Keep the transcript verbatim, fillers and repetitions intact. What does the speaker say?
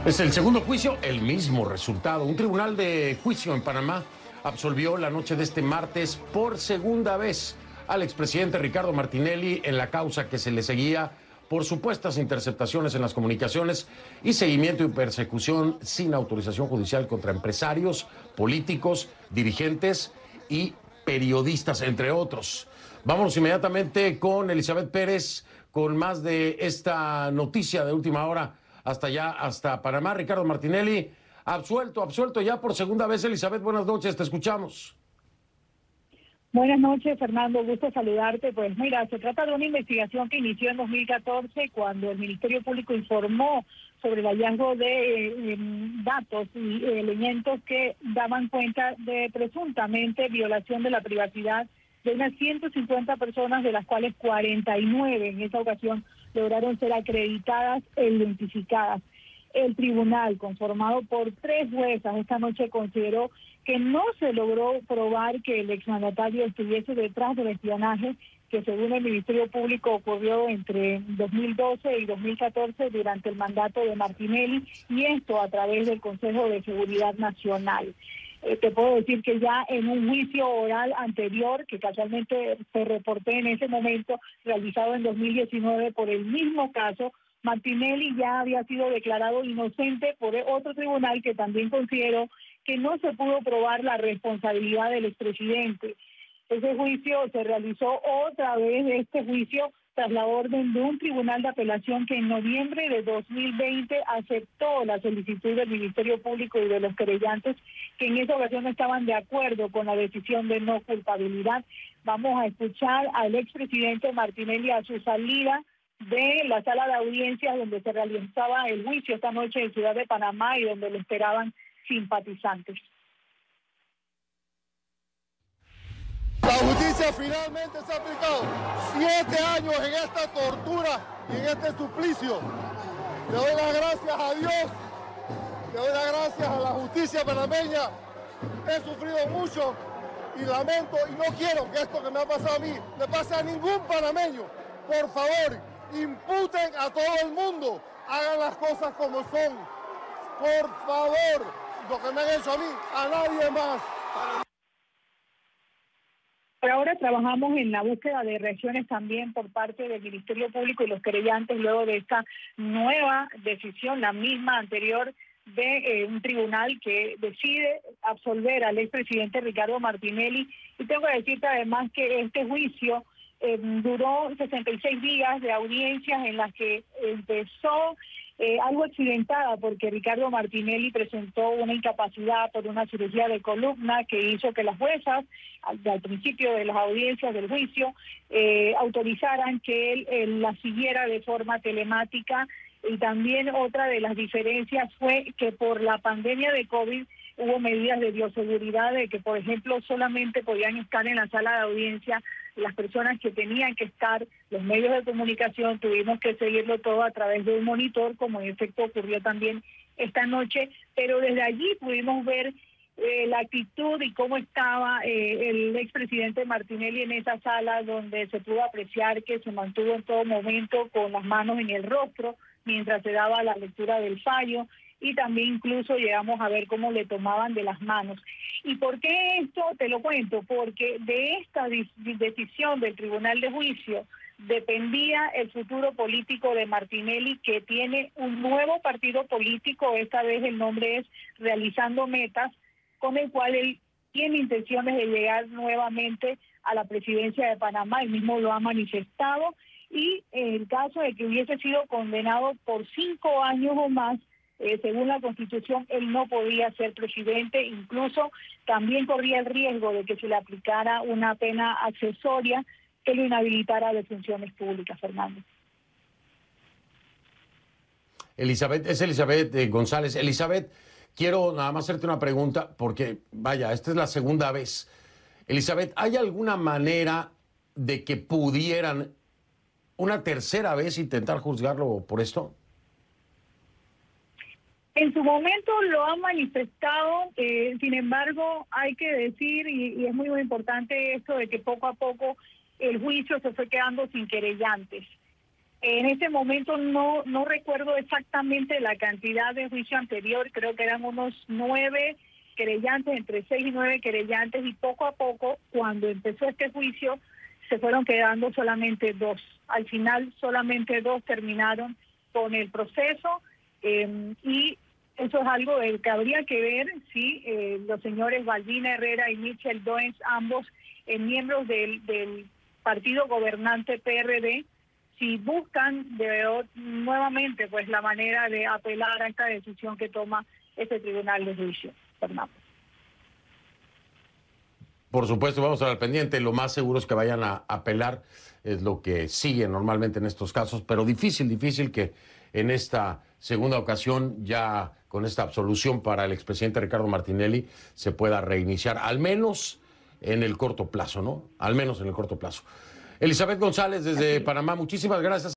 Es el segundo juicio, el mismo resultado. Un tribunal de juicio en Panamá absolvió la noche de este martes por segunda vez al expresidente Ricardo Martinelli en la causa que se le seguía por supuestas interceptaciones en las comunicaciones y seguimiento y persecución sin autorización judicial contra empresarios, políticos, dirigentes y periodistas, entre otros. Vámonos inmediatamente con Elizabeth Pérez con más de esta noticia de última hora hasta allá, hasta Panamá. Ricardo Martinelli, absuelto, absuelto ya por segunda vez. Elizabeth, buenas noches, te escuchamos. Buenas noches, Fernando, gusto saludarte. Pues mira, se trata de una investigación que inició en dos mil catorce cuando el Ministerio Público informó sobre el hallazgo de eh, datos y elementos que daban cuenta de presuntamente violación de la privacidad de unas ciento cincuenta personas, de las cuales cuarenta y nueve en esa ocasión lograron ser acreditadas e identificadas. El tribunal, conformado por tres juezas, esta noche consideró que no se logró probar que el exmandatario estuviese detrás del espionaje que, según el Ministerio Público, ocurrió entre dos mil doce y dos mil catorce durante el mandato de Martinelli, y esto a través del Consejo de Seguridad Nacional. Eh, te puedo decir que ya en un juicio oral anterior, que casualmente se reporté en ese momento, realizado en dos mil diecinueve por el mismo caso, Martinelli ya había sido declarado inocente por otro tribunal que también consideró que no se pudo probar la responsabilidad del expresidente. Ese juicio se realizó otra vez, este juicio, tras la orden de un tribunal de apelación que en noviembre de dos mil veinte aceptó la solicitud del Ministerio Público y de los querellantes, que en esa ocasión no estaban de acuerdo con la decisión de no culpabilidad. Vamos a escuchar al expresidente Martinelli a su salida de la sala de audiencias donde se realizaba el juicio esta noche en Ciudad de Panamá y donde lo esperaban simpatizantes. La justicia finalmente se ha aplicado siete años en esta tortura y en este suplicio. Le doy las gracias a Dios, le doy las gracias a la justicia panameña. He sufrido mucho y lamento y no quiero que esto que me ha pasado a mí le pase a ningún panameño. Por favor, imputen a todo el mundo, hagan las cosas como son. Por favor, lo que me han hecho a mí, a nadie más. Por ahora trabajamos en la búsqueda de reacciones también por parte del Ministerio Público y los querellantes luego de esta nueva decisión, la misma anterior, de eh, un tribunal que decide absolver al expresidente Ricardo Martinelli. Y tengo que decirte además que este juicio eh, duró sesenta y seis días de audiencias en las que empezó Eh, algo accidentada porque Ricardo Martinelli presentó una incapacidad por una cirugía de columna que hizo que las juezas, al, al principio de las audiencias del juicio, eh, autorizaran que él, él la siguiera de forma telemática. Y también otra de las diferencias fue que por la pandemia de COVID hubo medidas de bioseguridad, de que, por ejemplo, solamente podían estar en la sala de audiencia las personas que tenían que estar. Los medios de comunicación tuvimos que seguirlo todo a través de un monitor, como en efecto ocurrió también esta noche, pero desde allí pudimos ver eh, la actitud y cómo estaba eh, el expresidente Martinelli en esa sala, donde se pudo apreciar que se mantuvo en todo momento con las manos en el rostro mientras se daba la lectura del fallo, y también incluso llegamos a ver cómo le tomaban de las manos. ¿Y por qué esto? Te lo cuento, porque de esta decisión del Tribunal de Juicio dependía el futuro político de Martinelli, que tiene un nuevo partido político, esta vez el nombre es Realizando Metas, con el cual él tiene intenciones de llegar nuevamente a la presidencia de Panamá. Él mismo lo ha manifestado, y en el caso de que hubiese sido condenado por cinco años o más, Eh, según la Constitución, él no podía ser presidente. Incluso también corría el riesgo de que se le aplicara una pena accesoria que lo inhabilitara de funciones públicas, Fernando. Elizabeth, es Elizabeth eh, González. Elizabeth, quiero nada más hacerte una pregunta, porque, vaya, esta es la segunda vez. Elizabeth, ¿hay alguna manera de que pudieran una tercera vez intentar juzgarlo por esto? En su momento lo han manifestado, eh, sin embargo, hay que decir, y, y es muy, muy importante esto, de que poco a poco el juicio se fue quedando sin querellantes. En este momento no, no recuerdo exactamente la cantidad de juicio anterior, creo que eran unos nueve querellantes, entre seis y nueve querellantes, y poco a poco, cuando empezó este juicio, se fueron quedando solamente dos. Al final solamente dos terminaron con el proceso, eh, y eso es algo eh, que habría que ver si eh, los señores Balbina Herrera y Michel Doens, ambos eh, miembros del, del partido gobernante P R D, si buscan de, nuevamente pues la manera de apelar a esta decisión que toma este tribunal de juicio. Fernando. Por supuesto, vamos a estar al pendiente. Lo más seguro es que vayan a apelar, es lo que sigue normalmente en estos casos, pero difícil, difícil que en esta segunda ocasión, ya con esta absolución para el expresidente Ricardo Martinelli, se pueda reiniciar, al menos en el corto plazo, ¿no? Al menos en el corto plazo. Elizabeth González desde Panamá, muchísimas gracias.